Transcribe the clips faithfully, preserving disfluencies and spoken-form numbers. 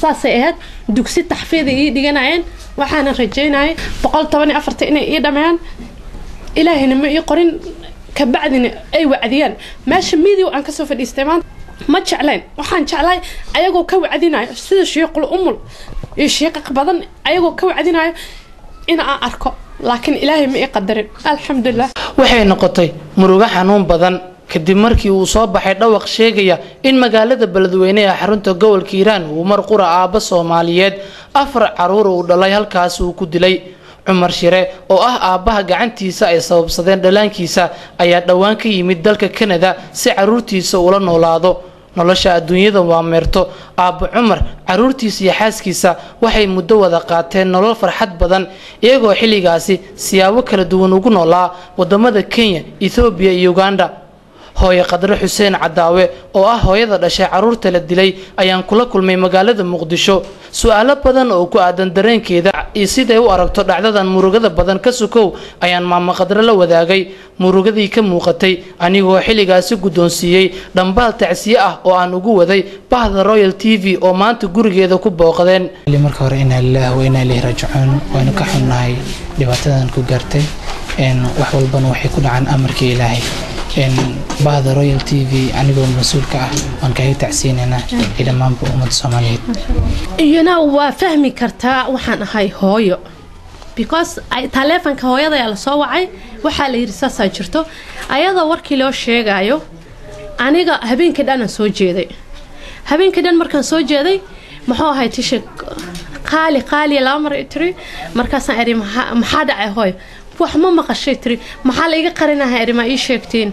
saasay ahayd dugsi taxfiid ii dhiganayeen waxaan rajaynayay boqol toban iyo afar inay ii dhameeyaan ilaahina ma ii qorin ka bacdina ay wacdiyaan meesha midiyo aan ka soo fadhiistay maanta ma jeclayn waxaan jeclay ayagoo ka wacdinayo sida sheekul umul iyo sheekaq badan ayagoo ka wacdinayo in aan arko laakiin ilaahay ma ii qadarin alxamdulillah waxay noqotay murugo xanuun badan kadib markii uu soo baxay dhawaq sheegaya in magaalada Beledweyne ee xarunta gobolka Hiiraan uu mar qura aaba Soomaaliyeed afar caruur uu dhalay halkaas uu ku dilay Cumar Shire oo ah aabaha gacantiisa ay sababsadeen dhalaankiisa ayaa dhawaan ka yimid dalka Canada si caruurtiisa ula noolaado nolosha adduunyada waa meerto aaba Cumar caruurtiisa iyo xaaskiisa waxay muddo wada qaateen nolol farxad badan iyagoo xilligaasi siyaabo kala duwan ugu noolaa wadamada Kenya, Ethiopia iyo Uganda hooyo Qadre Xuseen Cadaawe oo ah hooyada dhashay caruurta la dilay ayaan kula kulmay magaalada Muqdisho su'aalo badan oo ku aadan dareenkeeda iyo sida uu aragto dhacdadan murugada badan ka sukow ayaan maama Qadre la wadaagay murugadii ka muuqatay anigoo xilligaasi gudoonsiiyay dhambaal tacsiye ah oo aan ugu waday bahda Royal T V oo maanta gurigeeda ku booqdeen marka hore inna lillahi wa inna ilayhi raaji'uun waana ka xunnahay dhibaatadan ku gaartay in wax walbana waxay ku dhacaan amarka Ilaahay in بعض رويال تي في عنيقو مسؤول كأه عن كهي تعسيننا إلى ما بأمة الصومالية. ينا وفهمي كرتا وحن هاي هويو because تلفون كهويا ذا على صوعي وحالي رصاصة جرتو أيضا وركي لو شيء جايو عنيقا هبين كده أنا سوجي ذي هبين كده مركان سوجي ذي محو هاي تشك قالي قالي الأمر تري مركز أري محاد عهوي وحما ما قشيتري محل إيجا قرنا هاي ما إيش شكتين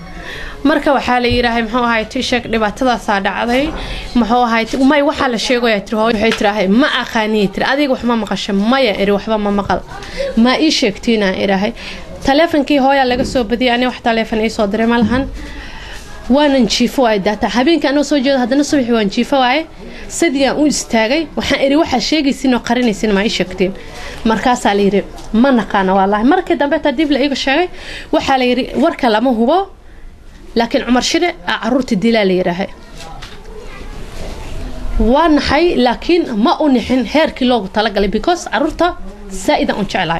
marka waxa la yiraahday maxuu ahay t-shirt dhibaatada saadacday maxuu ahay umay waxa la sheego yaa tiro waxay tiraahay ma aqaani tir adiga wax ma maqashay maya eri waxba ma maqal ma ii sheegtina iraahay taleefankii hooya laga soo badiyay ani wax taleefan ay soo diray malahan waanan jiifo ay data habeenka anoo soo jeedo hadana subax waan jiifo waay sidii aan u istaagay waxaan eri waxa sheegaysin oo qarinaysin ma ii sheegtiin markaas la yiri ma naqaan wallahi markii dambe tadib la iga sheegay waxa la yiri warka lama hubo لكن عمر شرع عرورت الدلالة راهي وانحي لكن ما أنحن هير كيلو طلق لي بيكوس عرورتها سائدة أنشعلها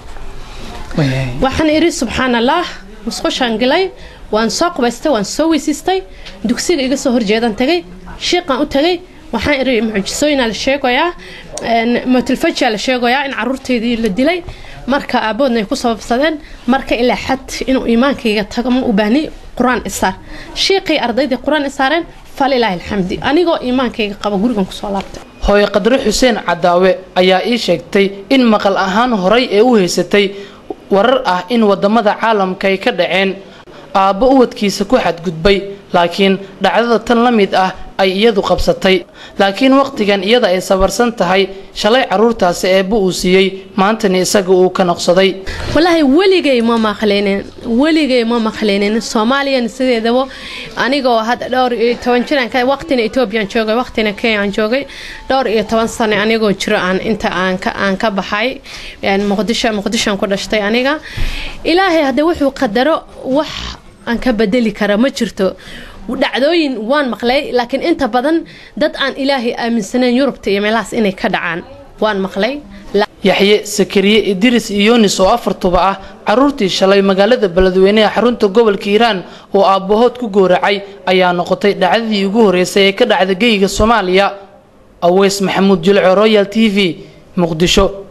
وحن إري سبحان الله مسخوش هنقلي وانساق بستي وانسوي سيستي دوكسيق إيقا سهر جيدان تغي شيقا أتغي وحن إري معجسوين على الشيء ويا متلفتش على الشيء ويا إن عرورتي دي للدلي marka aabodna ku sababsadeen marka ilaa xad inuu iimaankayga tago ma u baahni quraan isaar sheekay ardayda quraan isaareen falilahi alhamdi anigoo iimaankayga qaba gurigan ku soo laabtay hooyo Qadre Xuseen Cadaawe ayaa ii sheegtay in maqal ahaan horay ee u haysatay warar ah in wadamada caalamka ay ka dhaceen aabo uwadkiisa ku xadgudbay laakiin dhacdada tan la mid ah ay iyadu qabsatay laakiin waqtigan iyada ay sabarsan tahay shalay caruurtaas ee buu u siiyay maantana isaga uu ka noqsaday wallahi waligay ma maqleenin waligay ma maqleenin Soomaaliyan sideedaba anigoo had dhowr iyo toban jiraan ka waqtina Ethiopia joogay waqtina Kenya joogay dhowr iyo toban sano anigoo jiro aan inta aan ka aan ka baxay yani Muqdisho Muqdisho ku dhashtay aniga Ilaahay hada wuxuu qadaro wax aan ka bedeli kara ma jirto ودعدوين وان مقلي لكن انت بدن دد ان الهي امنسنين يوروبتا iyo meelaas inay ka dhacaan waan maqlay Yaxye Sakariye Idris Yoonis oo afartuba ah caruurtii shalay magaalada Beledweyne ee xarunta gobolka Hiiraan oo aabahood ku gooracay ayaa noqotay dhacdadii ugu horeysay ee ka dhacday geeyiga Soomaaliya Aweys Maxamuud Jilco Royal T V Muqdisho.